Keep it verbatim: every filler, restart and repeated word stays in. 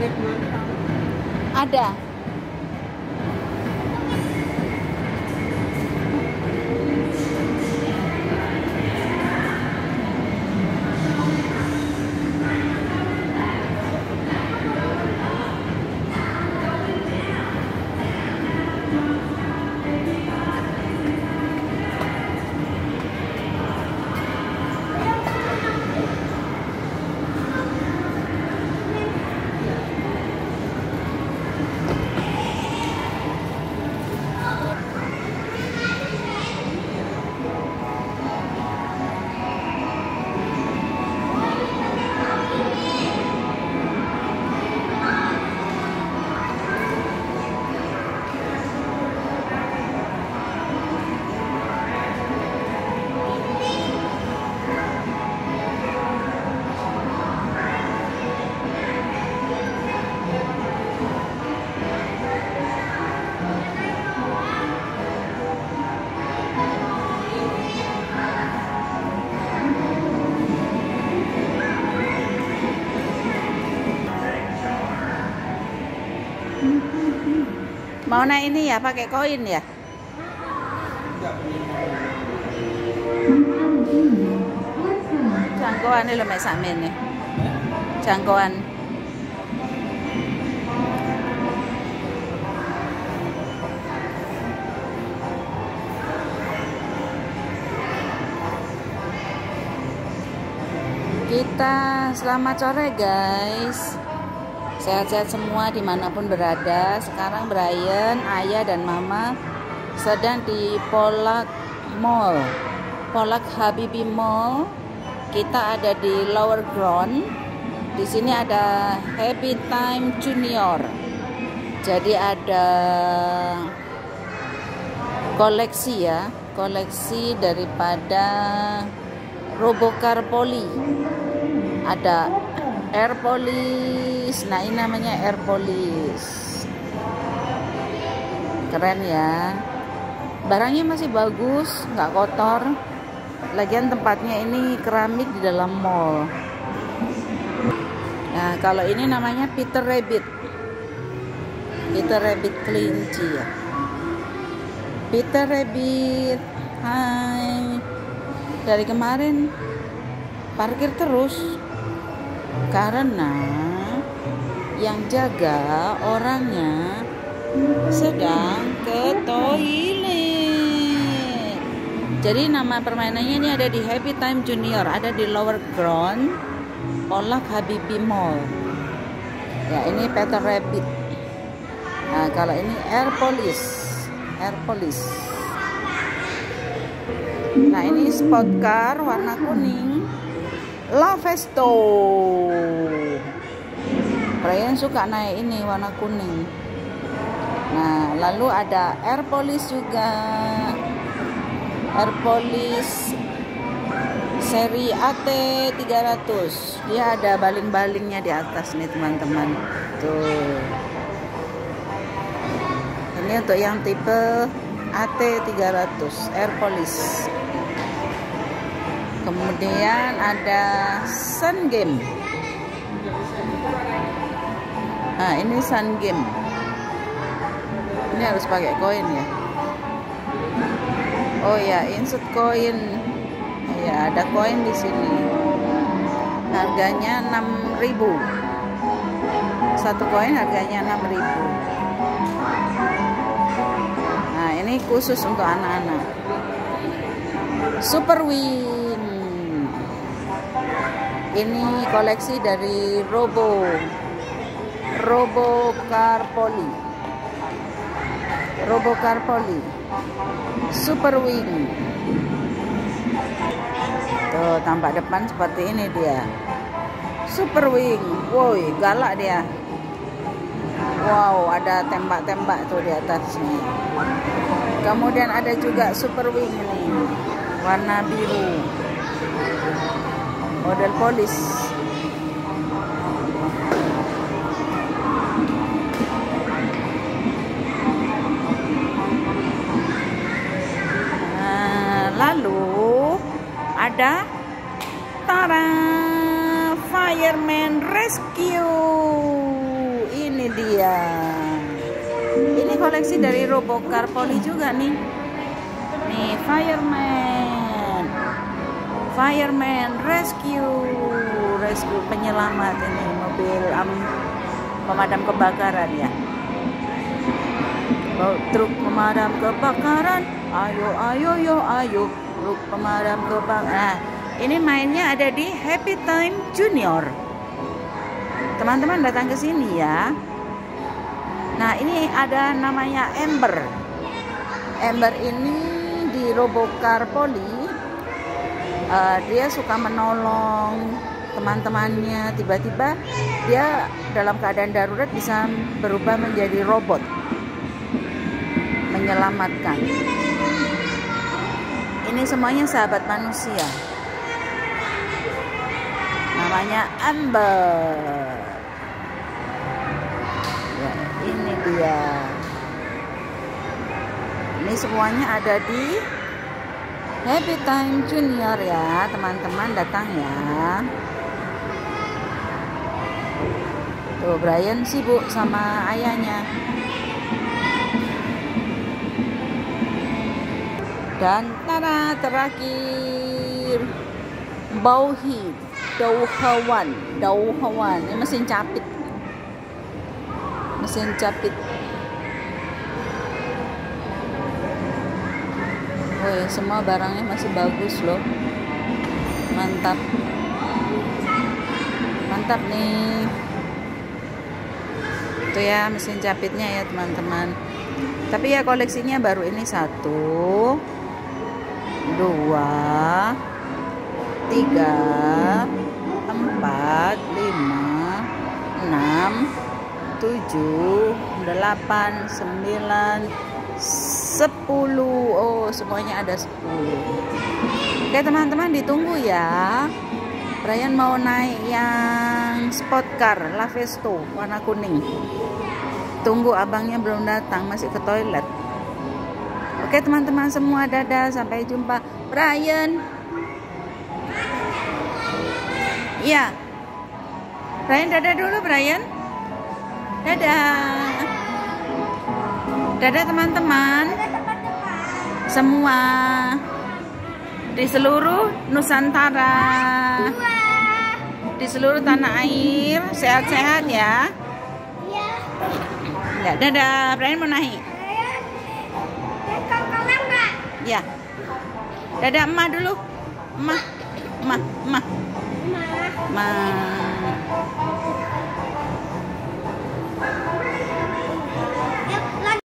Ada. Mau naik ini ya, pakai koin ya? Jangkauan ini loh mek sakmene. Jangkauan. Kita selamat sore guys. Sehat-sehat semua dimanapun berada. Sekarang Brian, ayah dan mama sedang di Polak Mall, Polak Habibie Mall. Kita ada di Lower Ground. Di sini ada Happy Time Junior. Jadi ada koleksi ya, koleksi daripada Robocar Poly. Ada Air Police, nah ini namanya Air Police. Keren ya. Barangnya masih bagus, nggak kotor. Lagian tempatnya ini keramik di dalam mall. Nah kalau ini namanya Peter Rabbit. Peter Rabbit kelinci ya. Peter Rabbit, hai. Dari kemarin parkir terus. Karena yang jaga orangnya sedang ke toilet. Jadi nama permainannya ini ada di Happy Time Junior, ada di Lower Ground, Polak Habibie Mall. Ya ini Peter Rabbit. Nah kalau ini Air Police, Air Police. Nah ini sport car warna kuning. Lavesto. Brian suka naik ini warna kuning. Nah, lalu ada Air Police juga. Air Police seri A T tiga ratus. Dia ada baling-balingnya di atas nih, teman-teman. Tuh. Ini untuk yang tipe A T tiga ratus, Air Police. Kemudian ada Sun Game. Nah ini Sun Game. Ini harus pakai koin ya. Oh ya, insert koin. Ya ada koin di sini. Harganya enam ribu. Satu koin harganya enam ribu. Nah ini khusus untuk anak-anak. Super Wing. Ini koleksi dari Robo Robocar Poly. Robocar Poly. Super Wing. Tuh tampak depan seperti ini dia. Super Wing. Woi, galak dia. Wow, ada tembak-tembak tuh di atasnya. Kemudian ada juga Super Wing ini. Warna biru. Model polis. Nah, lalu ada Tara Fireman Rescue. ini dia. Ini koleksi dari Robocar Poli juga nih. Nih, fireman. Fireman rescue. Rescue penyelamat ini, mobil um, pemadam kebakaran ya. Oh, truk pemadam kebakaran. Ayo, ayo, yo, ayo. Truk pemadam kebakaran. Nah, ini mainnya ada di Happy Time Junior. Teman-teman datang ke sini ya. Nah, ini ada namanya Ember. Ember ini di Robocar Poli. Uh, dia suka menolong teman-temannya. Tiba-tiba dia dalam keadaan darurat bisa berubah menjadi robot, menyelamatkan. Ini semuanya sahabat manusia. Namanya Ember. Ya, ini dia. Ini semuanya ada di Happy Time Junior ya, teman-teman datang ya. Tuh Brian sibuk sama ayahnya. Dan tada terakhir Bauhi Dauhawan Dauhawan ini mesin capit. Mesin capit. Woi, semua barangnya masih bagus loh. Mantap. Mantap nih. Itu ya mesin capitnya ya teman-teman. Tapi ya koleksinya baru ini satu, dua, tiga, empat, lima, enam, tujuh, delapan, sembilan, sepuluh. Oh, semuanya ada sepuluh. Oke teman-teman, ditunggu ya. Brian mau naik yang sport car Lavesto warna kuning. Tunggu, abangnya belum datang, masih ke toilet. Oke teman-teman semua, dadah, sampai jumpa. Brian. Iya. Brian dadah dulu, Brian. Dadah. Dadah teman-teman. Semua di seluruh Nusantara. Di seluruh tanah air, sehat-sehat ya. Ya, dadah. Brian mau naik. Ya. Dadah emak dulu. Emak. Emak. Emak. Emak.